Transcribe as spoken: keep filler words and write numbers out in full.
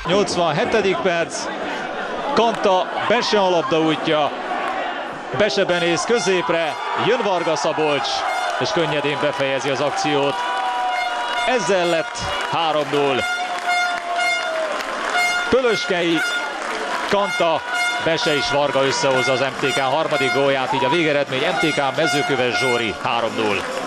nyolcvanhetedik perc, Kanta, Bese a labda útja, Bese benéz középre, jön Varga Szabolcs, és könnyedén befejezi az akciót. Ezzel lett három null. Pölöskei, Kanta, Bese és Varga összehozza az em té ká harmadik gólját, így a végeredmény em té ká Mezőköves Zsóri három null.